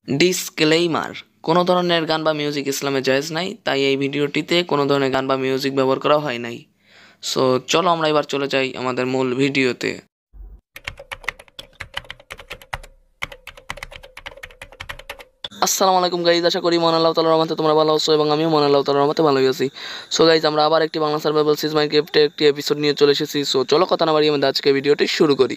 Disclaimer, কোনো ধরনের গান বা মিউজিক ইসলামে জায়েজ নাই, তাই এই ভিডিওটিতে কোনো ধরনের গান বা মিউজিক ব্যবহার করা হয় নাই। সো চলো আমরা এবার চলে যাই আমাদের মূল ভিডিওতে। আসসালামু আলাইকুম গাইজ, আশা করি মহান আল্লাহ তাআলার রহমতে তোমরা ভালো আছো এবং আমিও মহান আল্লাহ তাআলার রহমতে ভালোই আছি। সো গাইজ, আমরা আবার একটি বাংলা সার্ভাইভাল সিজ মাইনক্রাফটে একটি এপিসোড নিয়ে চলে এসেছি। সো চলো কথা না বাড়িয়ে আমাদের আজকে ভিডিওটি শুরু করি।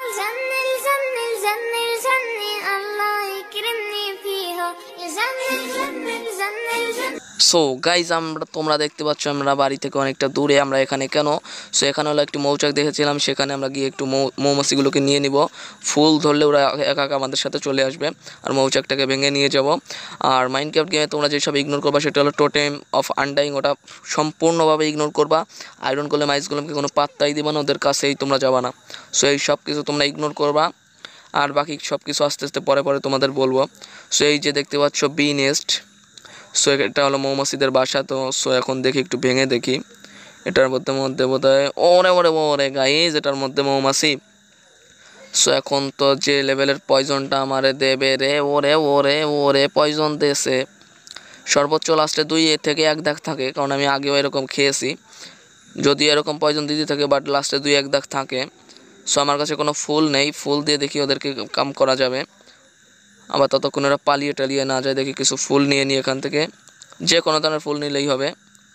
সো গাইজ, তোমরা দেখতে পাচ্ছ আমরা বাড়ি থেকে অনেকটা দূরে। আমরা এখানে কেন? সো এখানে হলো একটি মৌচাক দেখেছিলাম, সেখানে আমরা গিয়ে একটু মৌমাছিগুলোকে নিয়ে নিব। ফুল ধরলে ওরা একা একা আমাদের সাথে চলে আসবে আর মৌচাকটাকে ভেঙে নিয়ে যাব। আর মাইনক্রাফট গেমে তোমরা যেসব ইগনোর করবা সেটা হলো টোটেম অফ আনডাইং, ওটা সম্পূর্ণভাবে ইগনোর করবা। আয়রন করলে মাইসগুলোকে কোনো পাত্তাই দিবা না, ওদের কাছেই তোমরা যাবা না। সো এই সব কিছু তোমরা ইগনোর করবা, আর বাকি সব কিছু আস্তে আস্তে পরে পরে তোমাদের বলবো। সো এই যে দেখতে পাচ্ছ বি নেস্ট, সো এটা হলো মৌমাছিদের বাসা। তো সো এখন দেখি একটু ভেঙে দেখি, এটার মধ্যে বোধহয় ওরে ওরে ওরে গাইজ, এটার মধ্যে মৌমাছি। সো এখন তো যে লেভেলের পয়জনটা আমারে দেবে রে, ওরে ওরে ওরে পয়জন দেছে। সর্বোচ্চ লাস্টে 2 থেকে 1 দাগ থাকে, কারণ আমি আগেও এরকম খেয়েছি। যদি এরকম পয়জন দিতে থাকে, বাট লাস্টে 2-1 দাগ থাকে। সো আমার কাছে কোনো ফুল নেই, ফুল দিয়ে দেখি ওদেরকে কাম করা যাবে। আবার ততক্ষণ ওরা পালিয়ে টালিয়ে না যায়, দেখি কিছু ফুল নিয়ে নিই এখান থেকে। যে কোনো ধরনের ফুল নিলেই হবে।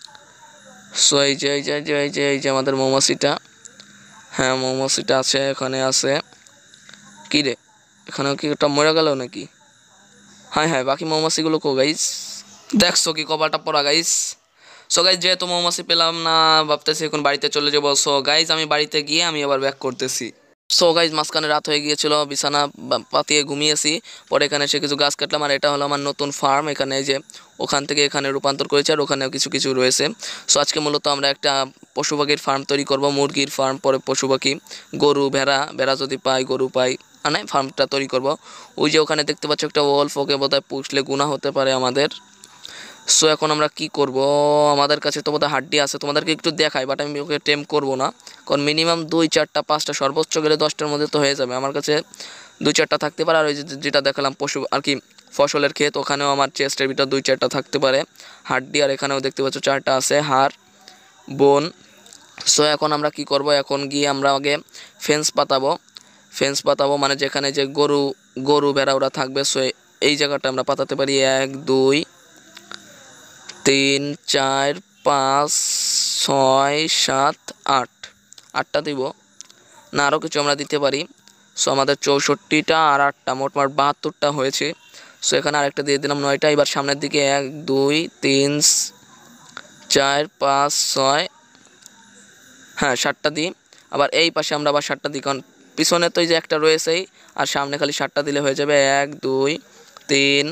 সো এই যে এই যে এই যে এই যে এই যে আমাদের মৌমাছিটা, হ্যাঁ মৌমাছিটা আছে, এখানে আছে। কী রে, এখানেও কি ওটা মরে গেল নাকি? হ্যাঁ হ্যাঁ, বাকি মৌমাছিগুলো কো গাইস? দেখছো কি কপালটা পড়া গাইস? সো গাইজ, যেহেতু মৌমাছি পেলাম না, ভাবতেছি এখন বাড়িতে চলে যাবো। সো গাইজ, আমি বাড়িতে গিয়ে আমি আবার ব্যাক করতেছি। সো গাইজ, মাঝখানে রাত হয়ে গিয়েছিল, বিছানা পাতিয়ে ঘুমিয়েছি। পরে এখানে এসে কিছু গাছ কাটলাম, আর এটা হলো আমার নতুন ফার্ম। এখানে যে ওখান থেকে এখানে রূপান্তর করেছে, আর ওখানেও কিছু কিছু রয়েছে। সো আজকে মূলত আমরা একটা পশু পাখির ফার্ম তৈরি করব, মুরগির ফার্ম, পরে পশু পাখি, গরু, ভেড়া যদি পাই, গরু পাই, মানে ফার্মটা তৈরি করব। ওই যে ওখানে দেখতে পাচ্ছ একটা ওলফ, ওকে বোধহয় পুষলে গুনাহ হতে পারে আমাদের। সো এখন আমরা কি করব? আমাদের কাছে তো বোধহয় হাড্ডি আছে, তোমাদেরকে একটু দেখাই, বাট আমি ওকে টেম করব না, কারণ মিনিমাম 2-4-5টা, সর্বোচ্চ গেলে 10টার মধ্যে তো হয়ে যাবে। আমার কাছে 2-4টা থাকতে পারে। আর ওই যেটা দেখালাম পশু আর কি, ফসলের ক্ষেত, ওখানেও আমার চেস্টের ভিতর 2-4টা থাকতে পারে হাড্ডি। আর এখানেও দেখতে পাচ্ছ 4টা আছে হাড়, বোন। সো এখন আমরা কি করব? এখন গিয়ে আমরা আগে ফেন্স পাতাবো, মানে যেখানে যে গরু ভেড়া ওরা থাকবে। সো এই জায়গাটা আমরা পাতাতে পারি 1 2 3 4 5 6 7 8, 8টা দিব না, আরও কিছু আমরা দিতে পারি। সো আমাদের 64টা আর 8টা, মোটমাট 72টা হয়েছে। সো এখানে আরেকটা দিয়ে দিলাম 9টা। এবার সামনের দিকে 1 2 3 4 5 6, হ্যাঁ 7টা দিই। আবার এই পাশে আমরা আবার 7টা দিই, কারণ পিছনে তো এই যে একটা রয়েছেই, আর সামনে খালি 7টা দিলে হয়ে যাবে। 1 2 3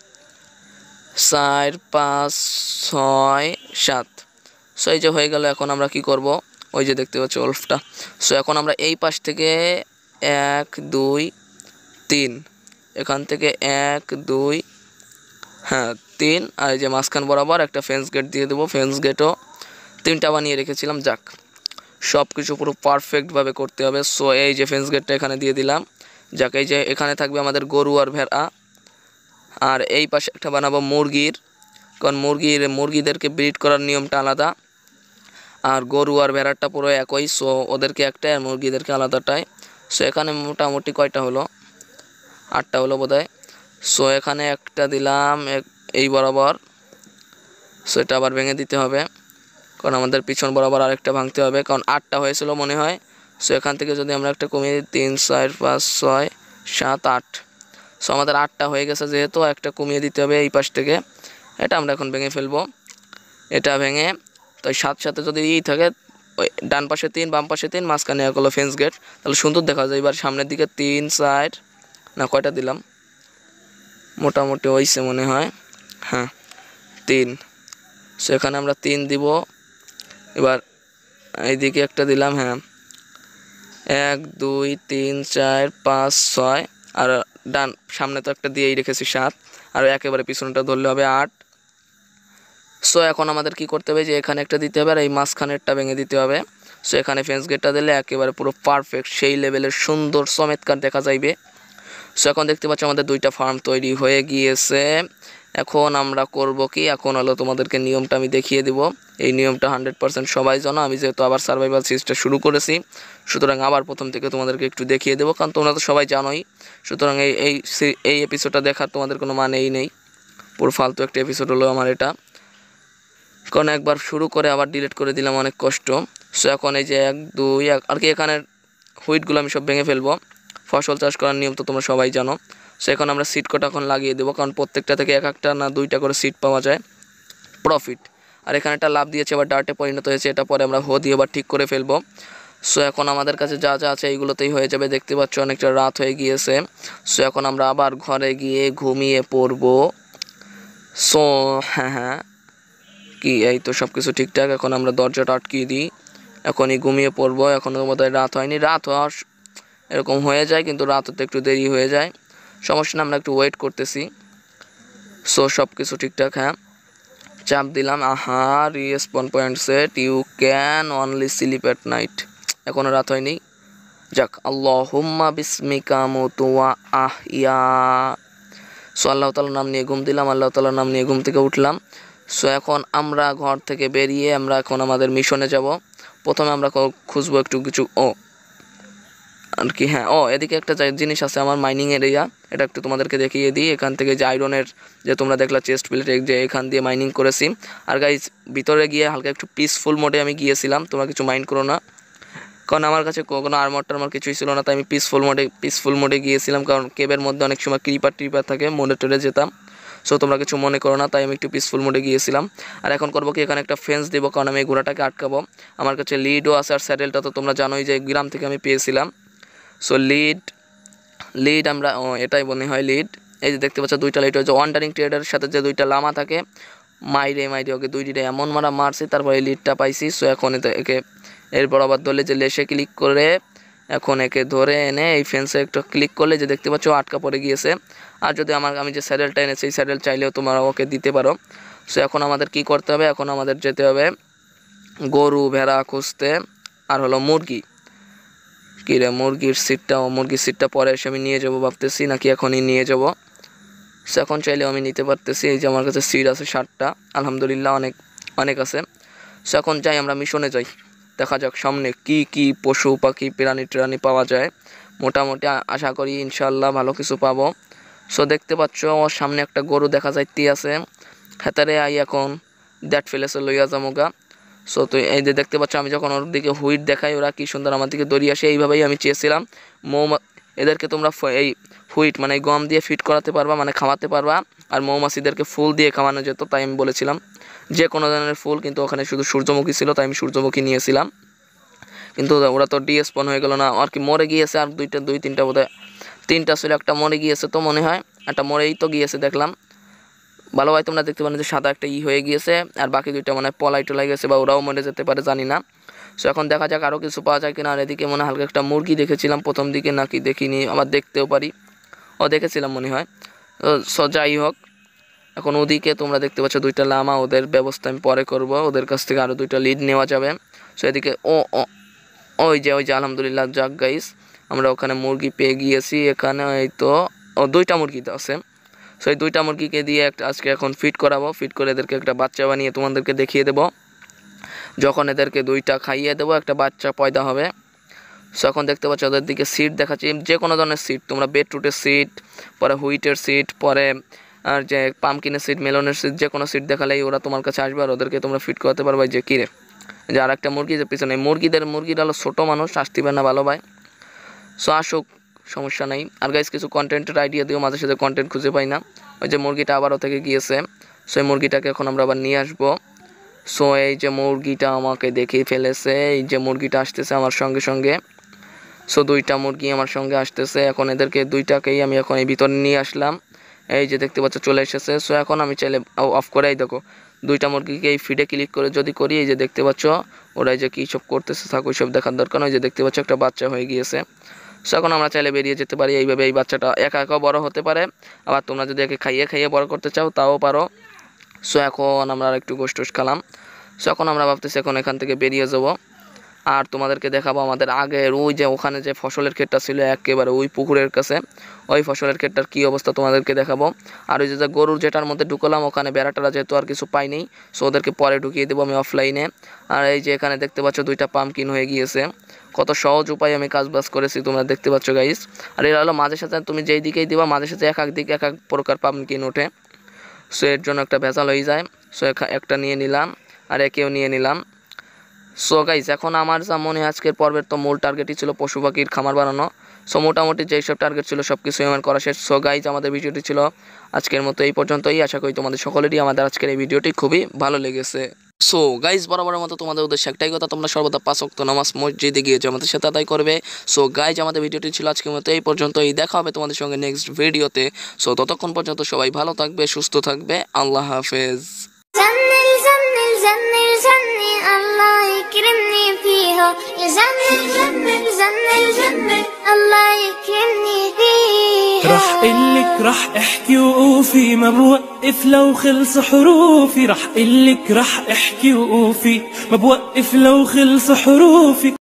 4 5 6 7। সো এই যে হয়ে গেল। এখন আমরা কি করব? ওই যে দেখতে পাচ্ছ ওলফটা। সো এখন আমরা এই পাশ থেকে 1 2 3, এখান থেকে 1 2, হ্যাঁ 3, আর এই যে মাঝখান বরাবর একটা ফেন্স গেট দিয়ে দেবো। ফেন্স গেটও 3টা বানিয়ে রেখেছিলাম। যাক, সব কিছু পুরো পারফেক্টভাবে করতে হবে। সো এই যে ফেন্স গেটটা এখানে দিয়ে দিলাম। যাক, এই যে এখানে থাকবে আমাদের গরু আর ভেড়া। আর এই পাশে একটা বানাবো মুরগির, কারণ মুরগিদেরকে ব্রিড করার নিয়মটা আলাদা, আর গরু আর ভেড়ারটা পুরো একই। সো ওদেরকে একটাই আর মুরগিদেরকে আলাদাটাই। সো এখানে মোটামুটি কয়টা হলো? 8টা হলো বোধহয়। সো এখানে একটা দিলাম এই বরাবর। সো এটা আবার ভেঙে দিতে হবে, কারণ আমাদের পিছন বরাবর আরেকটা ভাঙতে হবে, কারণ 8টা হয়েছিল মনে হয়। সো এখান থেকে যদি আমরা একটা কমিয়ে দিই 3 4 5 6 7 8। সো আমাদের 8টা হয়ে গেছে, যেহেতু একটা কমিয়ে দিতে হবে এই পাশ থেকে। এটা আমরা এখন ভেঙে ফেলবো। এটা ভেঙে তো 7 সাথে যদি থাকে, ওই ডান পাশে 3 বাম পাশে 3 মাঝখানে এক হলো ফেন্স গেট, তাহলে সুন্দর দেখা যায়। এবার সামনের দিকে 3 4, না কয়টা দিলাম? মোটামুটি হয়েছে মনে হয়, হ্যাঁ 3। সো এখানে আমরা 3 দিব। এবার এইদিকে একটা দিলাম, হ্যাঁ 1 2 3 4 5 6, আর ডান সামনে তো একটা দিয়েই রেখেছি 7, আর একেবারে পিছনটা ধরলে হবে 8। সো এখন আমাদের কি করতে হবে? যে এখানে একটা দিতে হবে, আর এই মাঝখানেরটা ভেঙে দিতে হবে। সো এখানে ফেন্স গেটটা দিলে একেবারে পুরো পারফেক্ট সেই লেভেলের সুন্দর চমৎকার দেখা যাইবে। সো এখন দেখতে পাচ্ছ আমাদের 2টা ফার্ম তৈরি হয়ে গিয়েছে। এখন আমরা করব কি, এখন হলো তোমাদেরকে নিয়মটা আমি দেখিয়ে দিব। এই নিয়মটা 100% সবাই জানো। আমি যেহেতু আবার সার্ভাইভাল সিরিজটা শুরু করেছি, সুতরাং আবার প্রথম থেকে তোমাদেরকে একটু দেখিয়ে দেবো, কারণ তোমরা তো সবাই জানোই। সুতরাং এই এপিসোডটা দেখার তোমাদের কোনো মানেই নেই, পুরো ফালতু একটা এপিসোড হলো আমার এটা, কারণ একবার শুরু করে আবার ডিলিট করে দিলাম, অনেক কষ্ট। সো এখন এই যে 1 2 আর কি, এখানের হুইটগুলো আমি সব ভেঙে ফেলবো। ফসল চাষ করার নিয়ম তো তোমরা সবাই জানো। সো এখন আমরা সিড কটা এখন লাগিয়ে দেবো, কারণ প্রত্যেকটা থেকে একটা না 2টা করে সিড পাওয়া যায়, প্রফিট। আর এখানে একটা লাভ দিয়েছে, আবার ডার্টে পরিণত হয়েছে, এটা পরে আমরা দিয়ে আবার ঠিক করে ফেলবো। সো এখন আমাদের কাছে যা যা আছে এইগুলোতেই হয়ে যাবে। দেখতে পাচ্ছ অনেকটা রাত হয়ে গিয়েছে। সো এখন আমরা আবার ঘরে গিয়ে ঘুমিয়ে পড়বো। সো হ্যাঁ কি, এই তো সব কিছু ঠিকঠাক। এখন আমরা দরজাটা আটকিয়ে দিই, এখনই ঘুমিয়ে পড়বো। এখনও বোধহয় রাত হয়নি, রাত হওয়ার এরকম হয়ে যায়, কিন্তু রাত হতে একটু দেরি হয়ে যায়, সমস্যা না, আমরা একটু ওয়েট করতেছি। সো সব কিছু ঠিকঠাক। হ্যাঁ, চাপ দিলাম, আহা respawn point set, you can only sleep at night. এখনও রাত হয়নি, যাক, আল্লাহুম্মা বিসমিকা মুতু ওয়া আহইয়া। সো আল্লাহ তাআলার নাম নিয়ে ঘুম দিলাম, আল্লাহ তাআলার নাম নিয়ে ঘুম থেকে উঠলাম। সো এখন আমরা ঘর থেকে বেরিয়ে আমরা এখন আমাদের মিশনে যাব। প্রথমে আমরা খুঁজবো একটু কিছু আর কি, হ্যাঁ এদিকে একটা জিনিস আছে আমার মাইনিং এরিয়া, এটা একটু তোমাদেরকে দেখিয়ে দিই। এখান থেকে যে আয়রনের যে তোমরা দেখলা চেস্ট প্লেট, যে এখান দিয়ে মাইনিং করেছি। আর গাইজ ভিতরে গিয়ে হালকা একটু পিসফুল মোডে আমি গিয়েছিলাম, তোমরা কিছু মাইন্ড করো না, কারণ আমার কাছে কোনো আর্মার কিছুই ছিল না, তাই আমি পিসফুল মোডে গিয়েছিলাম, কারণ কেবের মধ্যে অনেক সময় ক্রিপার থাকে, মোডে টোডে যেতাম। সো তোমরা কিছু মনে করো না, তাই আমি একটু পিসফুল মোডে গিয়েছিলাম। আর এখন করবো কি, এখানে একটা ফেন্স দেবো, কারণ আমি এই ঘোড়াটাকে আটকাবো। আমার কাছে লিডও আছে, আর স্যাডেলটা তো তোমরা জানোই যে গ্রাম থেকে আমি পেয়েছিলাম। সো লিড আমরা এটাই মনে হয় লিড। এই যে দেখতে পাচ্ছ 2টা লিড হয়েছে, ওয়ান্ডারিং ট্রেডারের সাথে যে 2টা লামা থাকে, মাইরে ওকে 2টা এমন মারছি, তারপরে এই লিডটা পাইছি। সো এখন একে এরপর আবার ধরলে যে লেসে ক্লিক করে এখন একে ধরে এনে এই ফেন্সে একটু ক্লিক করলে যে দেখতে পাচ্ছ আটকা পড়ে গিয়েছে। আর যদি আমি যে স্যাডেলটা এনেছি, এই স্যাডেল চাইলেও তোমরা ওকে দিতে পারো। সো এখন আমাদের কি করতে হবে, এখন আমাদের যেতে হবে গরু ভেড়া খুঁজতে, আর হলো মুরগি। কি রে, মুরগির সিটটা পরে এসে আমি নিয়ে যাবো ভাবতেছি, নাকি এখনই নিয়ে যাব। সো এখন চাইলেও আমি নিতে পারতেছি। এই যে আমার কাছে সিট আছে 7টা, আলহামদুলিল্লাহ অনেক আছে। সো এখন যাই, আমরা মিশনে যাই, দেখা যাক সামনে কি পশু পাখি প্রাণী পাওয়া যায়। মোটামুটি আশা করি ইনশাল্লাহ ভালো কিছু পাবো। সো দেখতে পাচ্ছ ওর সামনে একটা গরু দেখা যাইতে আছে, হেতারে আই এখন দ্যাট ফেলেছে লইয়া যামোগা। সো তো এই যে দেখতে পাচ্ছ, আমি যখন ওর দিকে হুইট দেখাই, ওরা কি সুন্দর আমার দিকে দৌড়িয়ে আসে। এইভাবেই আমি চেয়েছিলাম এদেরকে তোমরা এই হুইট মানে গম দিয়ে ফিট করাতে পারবা, মানে খাওয়াতে পারবা। আর মৌমাছিদেরকে ফুল দিয়ে খাওয়ানো যেত, তাই আমি বলেছিলাম যে কোনো ধরনের ফুল, কিন্তু ওখানে শুধু সূর্যমুখী ছিল, তাই আমি সূর্যমুখী নিয়েছিলাম। কিন্তু ওরা তো ডিস্পন হয়ে গেল না, আর কি মরে গিয়েছে। আর 2-3টা বোধহয় 3টা ছিল, একটা মরে গিয়েছে তো মনে হয়, একটা মরেই তো গিয়েছে দেখলাম। ভালো ভাই তোমরা দেখতে পারেন যে সাদা একটা হয়ে গিয়েছে, আর বাকি 2টা মানে টলাই গেছে, বা ওরাও মরে যেতে পারে, জানি না। সো এখন দেখা যাক আরও কিছু পাওয়া যায় কিনা। আর এদিকে মনে হালকা একটা মুরগি দেখেছিলাম প্রথম দিকে, নাকি দেখিনি, আবার দেখতেও পারি, দেখেছিলাম মনে হয়। সো যাই হোক, এখন ওদিকে তোমরা দেখতে পাচ্ছ 2টা লামা, ওদের ব্যবস্থা আমি পরে করব, ওদের কাছ থেকে আরও 2টা লিড নেওয়া যাবে। সো এদিকে ওই যে আলহামদুলিল্লাহ, যাক গাইস, আমরা ওখানে মুরগি পেয়ে গিয়েছি। এখানে এই তো 2টা মুরগি আছে। সো এই 2টা মুরগিকে দিয়ে আজকে এখন ফিট করাবো, ফিট করে এদেরকে একটা বাচ্চা বানিয়ে তোমাদেরকে দেখিয়ে দেবো। যখন এদেরকে 2টা খাইয়ে দেবো, একটা বাচ্চা পয়দা হবে। সো এখন দেখতে পাচ্ছ ওদের দিকে সিট দেখাচ্ছি, যে কোনো ধরনের সিট, তোমরা বেটরুটের সিট, পরে হুইটের সিট, পরে আর যে পামকিনের সিট, মেলনের সিট, যে কোনো সিট দেখালেই ওরা তোমার কাছে আসবে, আর ওদেরকে তোমরা ফিট করতে পারবে। যে কিরে, যে আর একটা মুরগি যে পিছনে, মুরগিটা হলো ছোটো মানুষ, আসতিবে না ভালো ভাই। সো আসুক, সমস্যা নেই। আর গাইস কিছু কন্টেন্টের আইডিয়া দিও, মাঝে সাথে কন্টেন্ট খুঁজে পাই না। ওই যে মুরগিটা আবারও থেকে গিয়েছে, সো এই মুরগিটাকে এখন আমরা আবার নিয়ে আসবো। সো এই যে মুরগিটা আমাকে দেখেই ফেলেছে, এই যে মুরগিটা আসতেছে আমার সঙ্গে। সো 2টা মুরগি আমার সঙ্গে আসতেছে, এখন এদেরকে 2টাকেই আমি এখন এই ভিতরে নিয়ে আসলাম। এই যে দেখতে পাচ্ছ চলে এসেছে। সো এখন আমি চাইলে অফ করেই দেখো, 2টা মুরগিকে এই ফিডে ক্লিক করে যদি করি, এই যে দেখতে পাচ্ছ ওরা যে কী সব করতেছে, থাকো সব দেখার দরকার নয়। যে দেখতে পাচ্ছ একটা বাচ্চা হয়ে গিয়েছে। সো এখন আমরা চাইলে বেরিয়ে যেতে পারি এইভাবে। এই বাচ্চাটা একা বড় হতে পারে, আবার তোমরা যদি একে খাইয়ে বড় করতে চাও তাও পারো। সো এখন আমরা একটু গোশ টোশ খেলাম। সো এখন আমরা ভাবতেছি এখন এখান থেকে বেরিয়ে যাব। আর তোমাদেরকে দেখাবো আমাদের আগের ওই যে ওখানে যে ফসলের ক্ষেতটা ছিল একেবারে ওই পুকুরের কাছে, ওই ফসলের ক্ষেতটার কী অবস্থা তোমাদেরকে দেখাবো। আর ওই যে গরুর যেটার মধ্যে ঢুকলাম ওখানে বেড়াটারা যেহেতু আর কিছু পাইনি, সো ওদেরকে পরে ঢুকিয়ে দেবো আমি অফলাইনে। আর এই যে এখানে দেখতে পাচ্ছ 2টা পাম্পকিন হয়ে গিয়েছে, কত সহজ উপায়ে আমি কাজবাজ করেছি তোমরা দেখতে পাচ্ছ গাইস। আর এরা হলো মাঝে সাথে তুমি যেই দিকেই দিবা মাঝে সাথে এক এক দিকে এক এক প্রকার পাম্পকিন ওঠে, সো এর জন্য একটা ভেজাল হয়ে যায়। সো একটা নিয়ে নিলাম আর একেও নিয়ে নিলাম। সো গাইস এখন আমার যা মনে আজকের পর্বের তো মূল টার্গেটই ছিল পশু পাখির খামার বানানো। সো মোটামুটি যেই সব টার্গেট ছিল সব কিছুই আমার করা শেষ। সো গাইস আমাদের ভিডিওটি ছিল আজকের মতো এই পর্যন্তই। আশা করি তোমাদের সকলেরই আমাদের আজকের এই ভিডিওটি খুবই ভালো লেগেছে। সো গাইস বরাবরের মতো তোমাদের উদ্দেশ্যে একটাই কথা, তোমরা সর্বদা 5 ওয়াক্ত নামাজ মসজিদে গিয়ে আমাদের সাথে আদায় করবে। সো গাইস আমাদের ভিডিওটি ছিল আজকের মতো এই পর্যন্তই। দেখা হবে তোমাদের সঙ্গে নেক্সট ভিডিওতে। সো ততক্ষণ পর্যন্ত সবাই ভালো থাকবে, সুস্থ থাকবে। আল্লাহ হাফেজ। الله يكرمني فيها يا جنة الله يكرمني فيها. رح قلك رح احكي وقوفي ما بوقف لو خلص حروفي، رح قلك رح احكي وقوفي ما بوقف لو خلص حروفي.